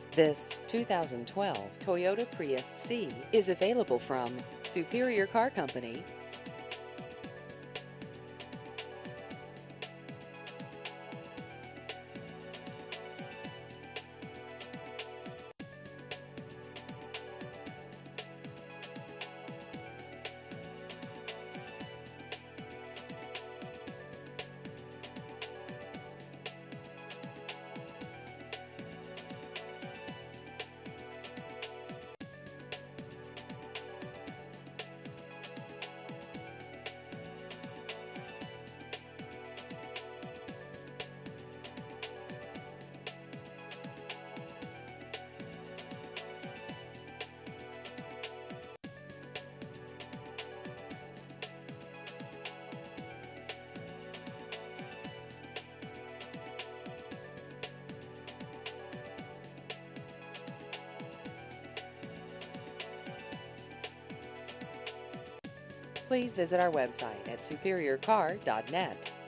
This 2012 Toyota Prius C is available from Superior Car Company. Please visit our website at superiorcar.net.